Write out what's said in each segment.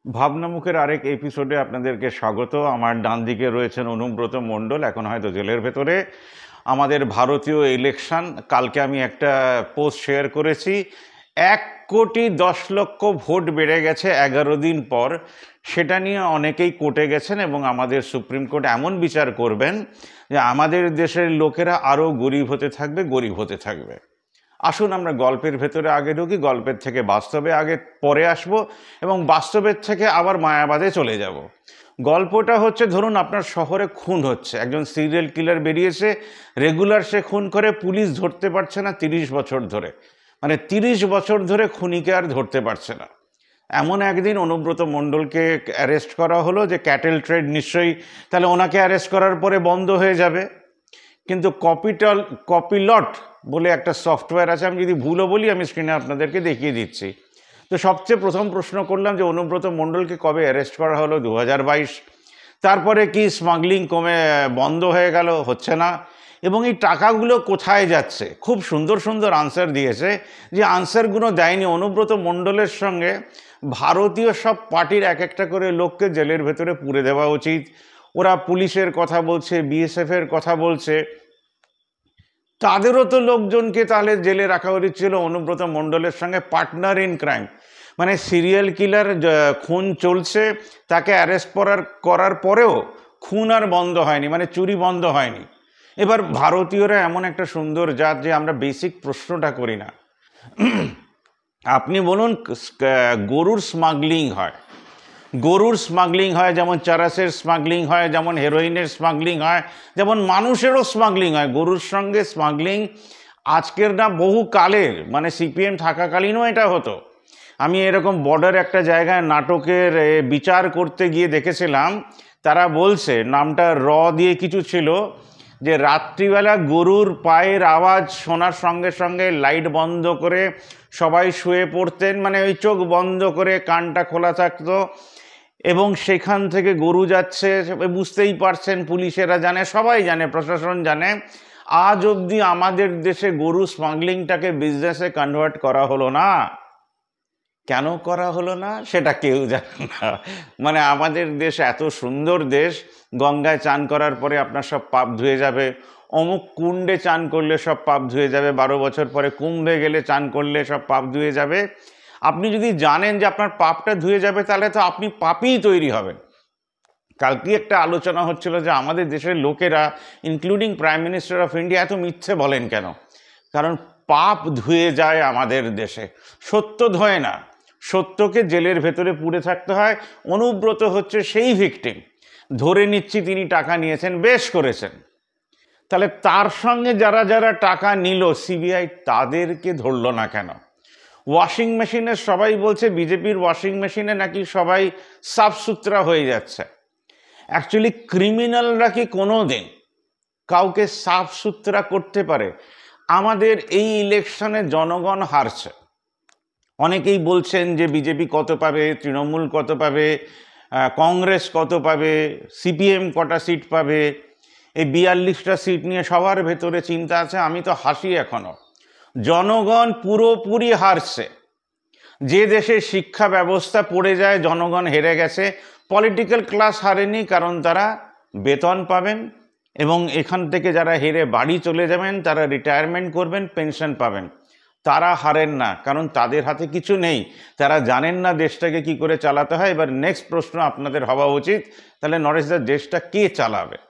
ভাবনামুখের আরেক এপিসোডে আপনাদেরকে স্বাগত। আমার ডান দিকে রয়েছেন অনুব্রত মণ্ডল, এখন হয়তো জেলের ভেতরে। আমাদের ভারতীয় ইলেকশন, কালকে আমি একটা পোস্ট শেয়ার করেছি, 1,10,00,000 ভোট বেড়ে গেছে 11 দিন পর। সেটা নিয়ে অনেকেই কোর্টে গেছেন এবং আমাদের সুপ্রিম কোর্ট এমন বিচার করবেন যে আমাদের দেশের লোকেরা আরও গরিব হতে থাকবে, গরিব হতে থাকবে। আসুন আমরা গল্পের ভেতরে আগে ঢুকি, গল্পের থেকে বাস্তবে আগে পরে আসব এবং বাস্তবের থেকে আবার মায়াবাদে চলে যাব। গল্পটা হচ্ছে, ধরুন আপনার শহরে খুন হচ্ছে, একজন সিরিয়াল কিলার বেরিয়েছে, রেগুলার সে খুন করে, পুলিশ ধরতে পারছে না 30 বছর ধরে। মানে 30 বছর ধরে খুনিকে আর ধরতে পারছে না। এমন একদিন অনুব্রত মণ্ডলকে অ্যারেস্ট করা হলো, যে ক্যাটেল ট্রেড নিশ্চয়ই, তাহলে ওনাকে অ্যারেস্ট করার পরে বন্ধ হয়ে যাবে। কিন্তু কপিলট বলে একটা সফটওয়্যার আছে, আমি যদি ভুলও বলি আমি স্ক্রিনে আপনাদেরকে দেখিয়ে দিচ্ছি। তো সবচেয়ে প্রথম প্রশ্ন করলাম যে অনুব্রত মণ্ডলকে কবে অ্যারেস্ট করা হলো? 2022। তারপরে কি স্মাগলিং কমে বন্ধ হয়ে গেল? হচ্ছে না। এবং এই টাকাগুলো কোথায় যাচ্ছে? খুব সুন্দর সুন্দর আনসার দিয়েছে। যে আনসারগুলো দেয়নি, অনুব্রত মণ্ডলের সঙ্গে ভারতীয় সব পার্টির এক একটা করে লোককে জেলের ভেতরে পুরে দেওয়া উচিত। ওরা পুলিশের কথা বলছে, বিএসএফের কথা বলছে, তাদেরও তো লোকজনকে তাহলে জেলে রাখা উচিত ছিল অনুব্রত মণ্ডলের সঙ্গে পার্টনার ইন ক্রাইম। মানে সিরিয়াল কিলার, খুন চলছে, তাকে অ্যারেস্ট করার পরেও খুন আর বন্ধ হয়নি, মানে চুরি বন্ধ হয়নি। এবার ভারতীয়রা এমন একটা সুন্দর জাত যে আমরা বেসিক প্রশ্নটা করি না। আপনি বলুন, গরুর স্মাগলিং হয়, যেমন চারাসের স্মাগলিং হয়, যেমন হেরোইনের স্মাগলিং হয়, যেমন মানুষেরও স্মাগলিং হয়। গরুর সঙ্গে স্মাগলিং আজকের না, বহু কালের, মানে সিপিএম থাকাকালীনও এটা হতো। আমি এরকম বর্ডার একটা জায়গায় নাটকের বিচার করতে গিয়ে দেখেছিলাম, তারা বলছে, নামটা দিয়ে কিছু ছিল, যে রাত্রিবেলা গরুর পায়ের আওয়াজ শোনার সঙ্গে সঙ্গে লাইট বন্ধ করে সবাই শুয়ে পড়তেন, মানে ওই চোখ বন্ধ করে কানটা খোলা থাকতো, এবং সেখান থেকে গরু যাচ্ছে, বুঝতেই পারছেন, পুলিশেরা জানে, সবাই জানে, প্রশাসন জানে। আজ অবধি আমাদের দেশে গরু স্মাগলিংটাকে বিজনেসে কনভার্ট করা হলো না। কেন করা হলো না সেটা কেউ জানে না। মানে আমাদের দেশ এত সুন্দর দেশ, গঙ্গায় চান করার পরে আপনার সব পাপ ধুয়ে যাবে, অমুক কুণ্ডে চান করলে সব পাপ ধুয়ে যাবে, 12 বছর পরে কুম্ভে গেলে চান করলে সব পাপ ধুয়ে যাবে। আপনি যদি জানেন যে আপনার পাপটা ধুয়ে যাবে, তাহলে তো আপনি পাপই তৈরি হবেন। কালকে একটা আলোচনা হচ্ছিল যে আমাদের দেশের লোকেরা, including prime minister of India, এত মিথ্যে বলেন কেন? কারণ পাপ ধুয়ে যায় আমাদের দেশে, সত্য ধোয় না। সত্যকে জেলের ভেতরে পুড়ে থাকতে হয়। অনুব্রত হচ্ছে সেই ভিকটিম। ধরে নিচ্ছি তিনি টাকা নিয়েছেন, বেশ করেছেন, তাহলে তার সঙ্গে যারা যারা টাকা নিল সিবিআই তাদেরকে ধরলো না কেন? ওয়াশিং মেশিনের সবাই বলছে বিজেপির ওয়াশিং মেশিনে নাকি সবাই সাফ সুতরা হয়ে যাচ্ছে। অ্যাকচুয়ালি ক্রিমিনালরা কি কোনো দিন কাউকে সাফ সুতরা করতে পারে? আমাদের এই ইলেকশনে জনগণ হারছে। অনেকেই বলছেন যে বিজেপি কত পাবে, তৃণমূল কত পাবে, কংগ্রেস কত পাবে, সিপিএম কটা সিট পাবে। এই 42টা সিট নিয়ে সবার ভেতরে চিন্তা আছে। আমি তো হাসি এখনো। জনগণ পুরোপুরি হারছে। যে দেশে শিক্ষা ব্যবস্থা পড়ে যায়, জনগণ হেরে গেছে। পলিটিক্যাল ক্লাস হারেনি, কারণ তারা বেতন পাবেন, এবং এখান থেকে যারা হেরে বাড়ি চলে যাবেন, তারা রিটায়ারমেন্ট করবেন, পেনশন পাবেন। তারা হারেন না, কারণ তাদের হাতে কিছু নেই, তারা জানেন না দেশটাকে কি করে চালাতে হয়। এবার নেক্সট প্রশ্ন আপনাদের হওয়া উচিত, তাহলে নরেশদা, দেশটা কে চালাবে?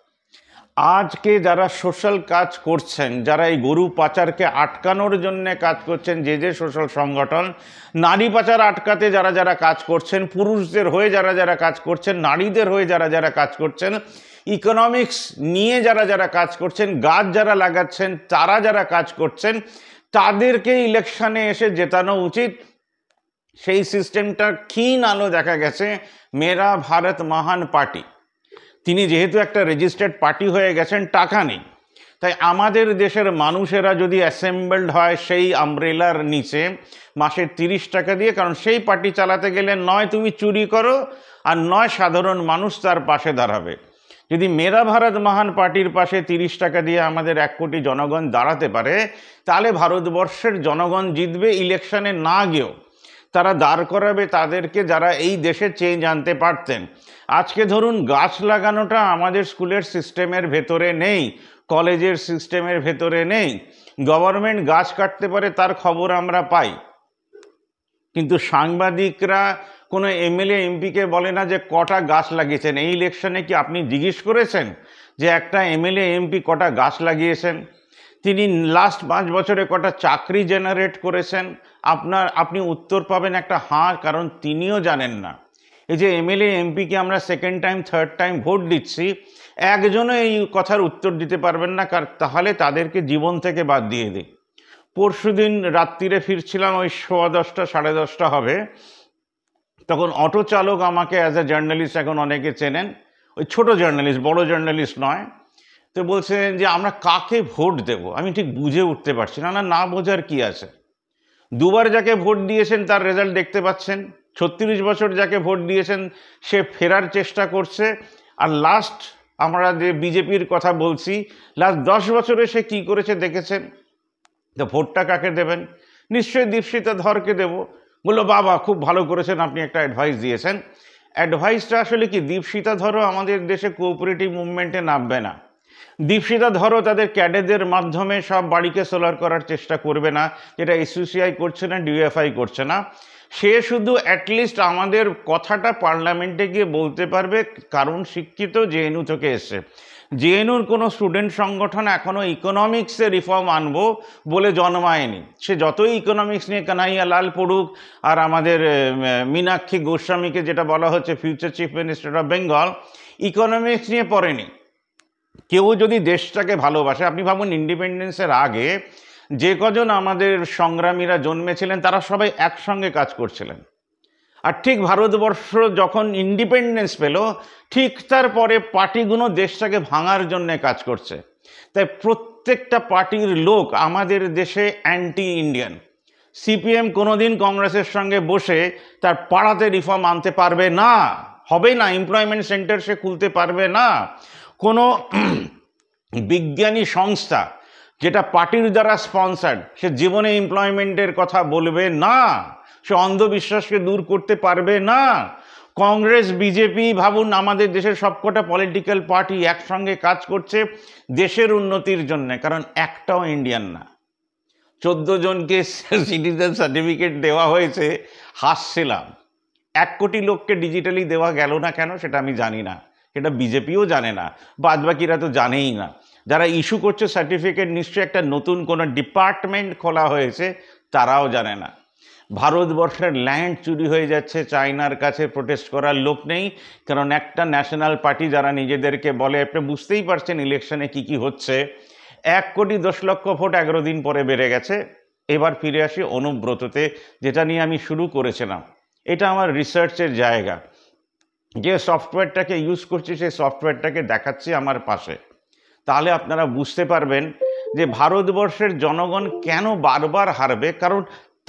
আজকে যারা সোশ্যাল কাজ করছেন, যারা এই গরু পাচারকে আটকানোর জন্য কাজ করছেন, যে যে সোশ্যাল সংগঠন, নারী পাচার আটকাতে যারা যারা কাজ করছেন, পুরুষদের হয়ে যারা যারা কাজ করছেন, নারীদের হয়ে যারা যারা কাজ করছেন, ইকোনমিক্স নিয়ে যারা যারা কাজ করছেন, গাছ যারা লাগাচ্ছেন, তারা যারা কাজ করছেন, তাদেরকে ইলেকশনে এসে জেতানো উচিত। সেই সিস্টেমটা ক্ষীণ আলো দেখা গেছে মেরা ভারত মহান পার্টি। তিনি যেহেতু একটা রেজিস্টার্ড পার্টি হয়ে গেছেন, টাকা নেই, তাই আমাদের দেশের মানুষেরা যদি অ্যাসেম্বলড হয় সেই আমব্রেলার নিচে মাসে 30 টাকা দিয়ে, কারণ সেই পার্টি চালাতে গেলে নয় তুমি চুরি করো, আর নয় সাধারণ মানুষ তার পাশে দাঁড়াবে। যদি মেরা ভারত মহান পার্টির পাশে 30 টাকা দিয়ে আমাদের 1 কোটি জনগণ দাঁড়াতে পারে, তাহলে ভারতবর্ষের জনগণ জিতবে ইলেকশনে না গিয়েও। তারা দাঁড় করাবে তাদেরকে যারা এই দেশে চেঞ্জ আনতে পারতেন। আজকে ধরুন গাছ লাগানোটা আমাদের স্কুলের সিস্টেমের ভেতরে নেই, কলেজের সিস্টেমের ভেতরে নেই। গভর্নমেন্ট গাছ কাটতে পারে তার খবর আমরা পাই, কিন্তু সাংবাদিকরা কোনো এমএলএ এমপিকে বলে না যে কটা গাছ লাগিয়েছেন। এই ইলেকশনে কি আপনি জিজ্ঞেস করেছেন যে একটা এমএলএ এমপি কটা গাছ লাগিয়েছেন? তিনি লাস্ট 5 বছরে কটা চাকরি জেনারেট করেছেন? আপনি উত্তর পাবেন একটা হাঁ, কারণ তিনিও জানেন না। এই যে এমএলএ এমপিকে আমরা second time third time vote দিচ্ছি, একজনও এই কথার উত্তর দিতে পারবেন না, তাহলে তাদেরকে জীবন থেকে বাদ দিয়ে দিই। পরশুদিন রাত্রিরে ফিরছিলাম, ওই 10:15 10:30 হবে, তখন অটো চালক আমাকে অ্যাজ এ জার্নালিস্ট, এখন অনেকে চেনেন, ওই ছোট জার্নালিস্ট, বড় জার্নালিস্ট নয়, তো বলছেন যে আমরা কাকে ভোট দেব। আমি ঠিক বুঝে উঠতে পারছি না। না বোঝার কি আছে? দুবার যাকে ভোট দিয়েছেন তার রেজাল্ট দেখতে পাচ্ছেন, 36 বছর যাকে ভোট দিয়েছেন সে ফেরার চেষ্টা করছে, আর লাস্ট আমরা যে বিজেপির কথা বলছি, লাস্ট 10 বছরে সে কি করেছে দেখেছেন। তো ভোটটা কাকে দেবেন? নিশ্চয়ই দীপশিতা ধরকে দেব। বললো বাবা খুব ভালো করেছেন, আপনি একটা অ্যাডভাইস দিয়েছেন। অ্যাডভাইসটা আসলে কি, দীপশিতা ধরও আমাদের দেশে কোঅপারেটিভ মুভমেন্টে নামবে না। দীপশিতা ধরও তাদের ক্যাডেদের মাধ্যমে সব বাড়িকে সোলার করার চেষ্টা করবে না, যেটা এসইউসিআই করছে না, ডিএফআই করছে না। সে শুধু অ্যাটলিস্ট আমাদের কথাটা পার্লামেন্টে গিয়ে বলতে পারবে, কারণ শিক্ষিত, জেএনইউ থেকে এসছে। জেএনইউর কোনো স্টুডেন্ট সংগঠন এখনও ইকোনমিক্সে রিফর্ম আনবো বলে জন্মায়নি। সে যতই ইকোনমিক্স নিয়ে কানাইয়া লাল পড়ুক, আর আমাদের মীনাক্ষী গোস্বামীকে যেটা বলা হচ্ছে future chief minister of Bengal, economics নিয়ে পড়েনি। কেউ যদি দেশটাকে ভালোবাসে, আপনি ভাবুন ইন্ডিপেন্ডেন্সের আগে যে কজন আমাদের সংগ্রামীরা জন্মেছিলেন তারা সবাই একসঙ্গে কাজ করছিলেন, আর ঠিক ভারতবর্ষ যখন ইন্ডিপেন্ডেন্স পেল, ঠিক তারপরে পার্টিগুলো দেশটাকে ভাঙার জন্যে কাজ করছে। তাই প্রত্যেকটা পার্টির লোক আমাদের দেশে অ্যান্টি ইন্ডিয়ান। সিপিএম কোনোদিন কংগ্রেসের সঙ্গে বসে তার পাড়াতে রিফর্ম আনতে পারবে না, হবে না। এমপ্লয়মেন্ট সেন্টার সে খুলতে পারবে না। কোনো বিজ্ঞানী সংস্থা যেটা পার্টির দ্বারা স্পন্সার্ড, সে জীবনে এমপ্লয়মেন্টের কথা বলবে না। সে অন্ধবিশ্বাসকে দূর করতে পারবে না। কংগ্রেস, বিজেপি, ভাবুন আমাদের দেশের সবকটা পলিটিক্যাল পার্টি একসঙ্গে কাজ করছে দেশের উন্নতির জন্য, কারণ একটাও ইন্ডিয়ান না। 14 জনকে সিটিজেন সার্টিফিকেট দেওয়া হয়েছে, হাসছিলাম। 1 কোটি লোককে ডিজিটালি দেওয়া গেল না কেন সেটা আমি জানি না, সেটা বিজেপিও জানে না, বাদবাকিরা তো জানেই না। যারা ইস্যু করছে সার্টিফিকেট, নিশ্চয়ই একটা নতুন কোনো ডিপার্টমেন্ট খোলা হয়েছে, তারাও জানে না। ভারতবর্ষের ল্যান্ড চুরি হয়ে যাচ্ছে, চায়নার কাছে প্রোটেস্ট করার লোক নেই, কারণ একটা ন্যাশনাল পার্টি যারা নিজেদেরকে বলে, আপনি বুঝতেই পারছেন ইলেকশনে কি কি হচ্ছে। 1,10,00,000 ভোট 11 দিন পরে বেড়ে গেছে। এবার ফিরে আসি অনুব্রততে, যেটা নিয়ে আমি শুরু করেছিলাম। এটা আমার রিসার্চের জায়গা। যে সফটওয়্যারটাকে ইউজ করছি সেই সফটওয়্যারটাকে দেখাচ্ছি আমার পাশে, তাহলে আপনারা বুঝতে পারবেন যে ভারতবর্ষের জনগণ কেন বারবার হারবে। কারণ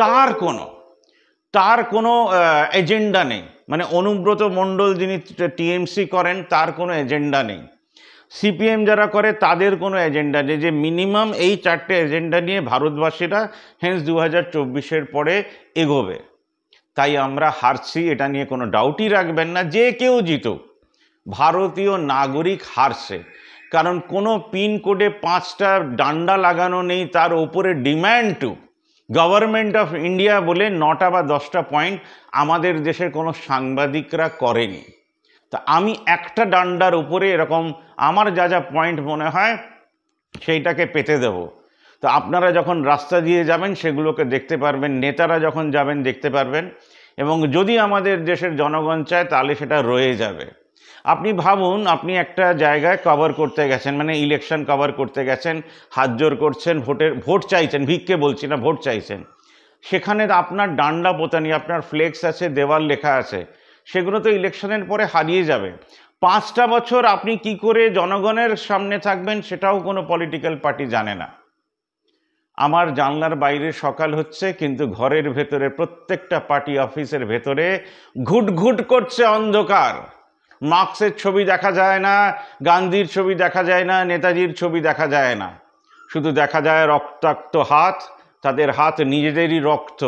তার কোনো এজেন্ডা নেই। মানে অনুব্রত মণ্ডল যিনি টিএমসি করেন, তার কোনো এজেন্ডা নেই। সিপিএম যারা করে তাদের কোনো এজেন্ডা নেই, যে মিনিমাম এই 4টে এজেন্ডা নিয়ে ভারতবাসীরা হেন্স 2024-এর পরে এগোবে। তাই আমরা হারছি, এটা নিয়ে কোনো ডাউটই রাখবেন না। যে কেউ জিতুক, ভারতীয় নাগরিক হারছে, কারণ কোনো পিনকোডে 5টা ডান্ডা লাগানো নেই, তার ওপরে demand to government of India বলে 9টা বা 10টা পয়েন্ট আমাদের দেশের কোনো সাংবাদিকরা করেনি। তা আমি একটা ডান্ডার উপরে এরকম আমার যা যা পয়েন্ট মনে হয় সেইটাকে পেতে দেব। তো আপনারা যখন রাস্তা দিয়ে যাবেন সেগুলোকে দেখতে পারবেন, নেতারা যখন যাবেন দেখতে পারবেন, এবং যদি আমাদের দেশের জনগণ চায় তাহলে সেটা রয়ে যাবে। আপনি ভাবুন, আপনি একটা জায়গায় কভার করতে গেছেন, মানে ইলেকশন কভার করতে গেছেন, হাত জোর করছেন, ভোট চাইছেন, ভিক্ষে বলছি না, ভোট চাইছেন। সেখানে আপনার ডান্ডা পোতানি, আপনার ফ্লেক্স আছে, দেওয়াল লেখা আছে, সেগুলো তো ইলেকশনের পরে হারিয়ে যাবে। 5টা বছর আপনি কি করে জনগণের সামনে থাকবেন সেটাও কোনো পলিটিক্যাল পার্টি জানে না। আমার জানলার বাইরে সকাল হচ্ছে, কিন্তু ঘরের ভেতরে প্রত্যেকটা পার্টি অফিসের ভেতরে ঘুটঘুট করছে অন্ধকার। মার্ক্সের ছবি দেখা যায় না, গান্ধীর ছবি দেখা যায় না, নেতাজির ছবি দেখা যায় না, শুধু দেখা যায় রক্তাক্ত হাত। তাদের হাত নিজেদেরই রক্ত,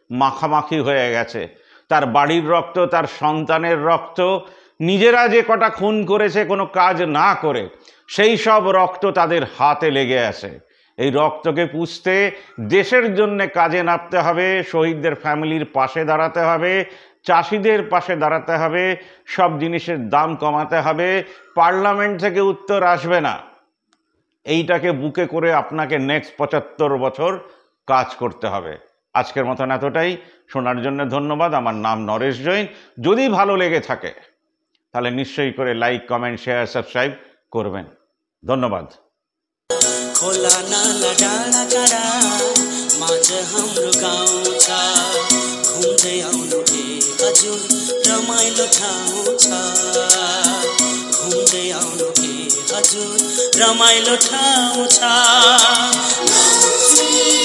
মাখামাখি হয়ে গেছে। তার বাড়ির রক্ত, তার সন্তানের রক্ত, নিজেরা যে কটা খুন করেছে কোনো কাজ না করে, সেই সব রক্ত তাদের হাতে লেগে আছে। এই রক্তকে পুষতে দেশের জন্য কাজে নামতে হবে, শহীদদের ফ্যামিলির পাশে দাঁড়াতে হবে, চাষিদের পাশে দাঁড়াতে হবে, সব জিনিসের দাম কমাতে হবে। পার্লামেন্ট থেকে উত্তর আসবে না। এইটাকে বুকে করে আপনাকে নেক্সট 75 বছর কাজ করতে হবে। আজকের মতন এতটাই। শোনার জন্য ধন্যবাদ। আমার নাম নরেশ জৈন। যদি ভালো লেগে থাকে তাহলে নিশ্চয়ই করে লাইক, কমেন্ট, শেয়ার, সাবস্ক্রাইব করবেন। धन्यवाद। खोला नाला डाँडा काँडा माझ हाम्रो गाउँ छ, घुम्दै आउनु हे हजुर रमाइलो ठाउँ छ, घुम्दै आउनु हे हजुर रमाइलो ठाउँ छ।